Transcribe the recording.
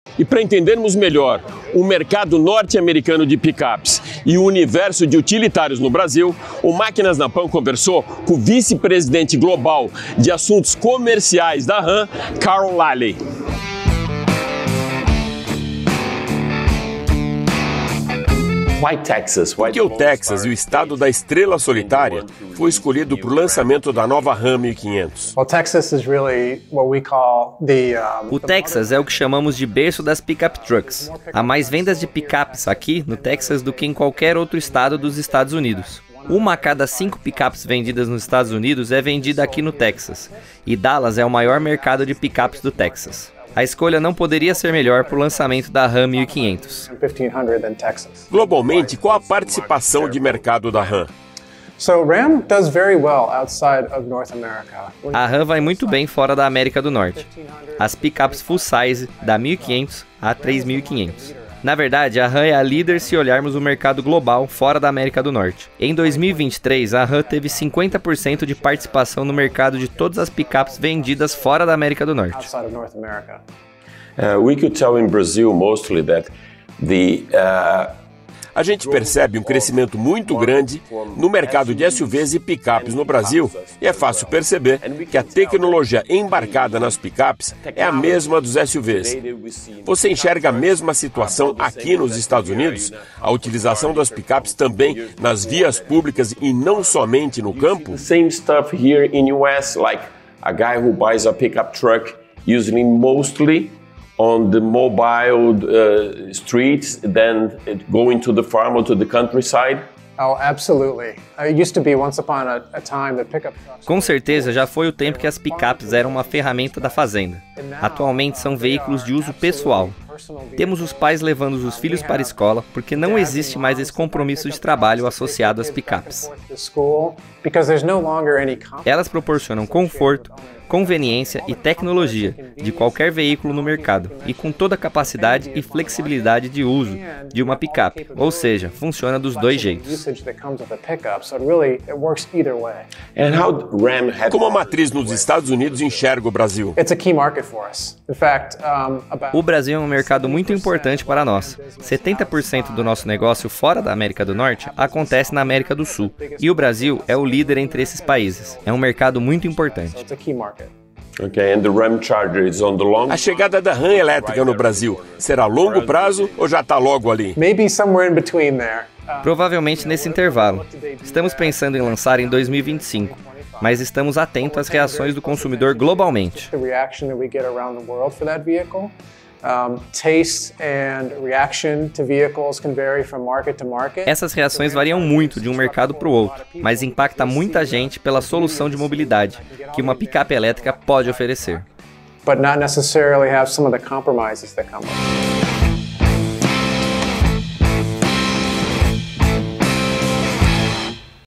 E para entendermos melhor o mercado norte-americano de picapes e o universo de utilitários no Brasil, o Máquinas na Pan conversou com o vice-presidente global de assuntos comerciais da Ram, Carl Lally. Por que o Texas e o estado da estrela solitária foi escolhido para o lançamento da nova Ram 1500? O Texas é o que chamamos de berço das pickup trucks. Há mais vendas de picapes aqui no Texas do que em qualquer outro estado dos Estados Unidos. Uma a cada 5 picapes vendidas nos Estados Unidos é vendida aqui no Texas. E Dallas é o maior mercado de picapes do Texas. A escolha não poderia ser melhor para o lançamento da Ram 1500. Globalmente, qual a participação de mercado da Ram? A Ram vai muito bem fora da América do Norte. As picapes full size da 1500 a 3500. Na verdade, a Ram é a líder se olharmos o mercado global fora da América do Norte. Em 2023, a Ram teve 50% de participação no mercado de todas as picapes vendidas fora da América do Norte. We could tell in Brazil mostly that A gente percebe um crescimento muito grande no mercado de SUVs e picapes no Brasil, e é fácil perceber que a tecnologia embarcada nas picapes é a mesma dos SUVs. Você enxerga a mesma situação aqui nos Estados Unidos? A utilização das picapes também nas vias públicas e não somente no campo? same stuff here in US, like a guy who buys a pickup truck usually mostly on the mobile streets, then going to the farm or to the countryside? Oh, absolutely. It used to be once upon a time that pickup trucks. Com certeza, já foi o tempo que as picapes eram uma ferramenta da fazenda. Atualmente são veículos de uso pessoal. Temos os pais levando os filhos para a escola porque não existe mais esse compromisso de trabalho associado às picapes. Elas proporcionam conforto, conveniência e tecnologia de qualquer veículo no mercado e com toda a capacidade e flexibilidade de uso de uma picape, ou seja, funciona dos dois jeitos. Como a matriz nos Estados Unidos enxerga o Brasil? O Brasil é um mercado muito importante para nós. 70% do nosso negócio fora da América do Norte acontece na América do Sul, e o Brasil é o líder entre esses países. É um mercado muito importante. A chegada da Ram elétrica no Brasil será a longo prazo ou já está logo ali? Provavelmente nesse intervalo. Estamos pensando em lançar em 2025, mas estamos atentos às reações do consumidor globalmente. Essas reações variam muito de um mercado para o outro, mas impacta muita gente pela solução de mobilidade que uma picape elétrica pode oferecer. But not necessarily have some of the compromises that come up.